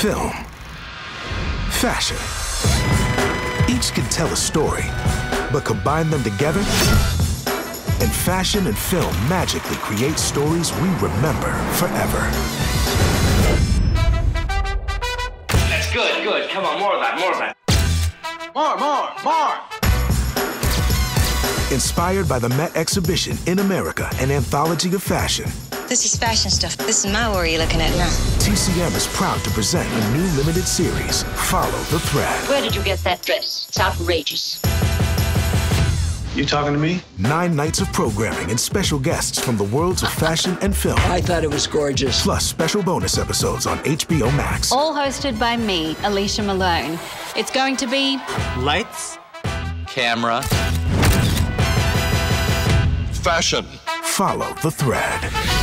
film, fashion. Each can tell a story, but combine them together, and fashion and film magically create stories we remember forever. That's good, good. Come on, more of that, more of that. More! Inspired by the Met Exhibition in America, an anthology of fashion. This is fashion stuff. This is my world you're looking at now. TCM is proud to present a new limited series, Follow the Thread. Where did you get that dress? It's outrageous. You talking to me? 9 nights of programming and special guests from the worlds of fashion and film. I thought it was gorgeous. Plus special bonus episodes on HBO Max. All hosted by me, Alicia Malone. It's going to be... Lights. Camera. Fashion. Follow the Thread.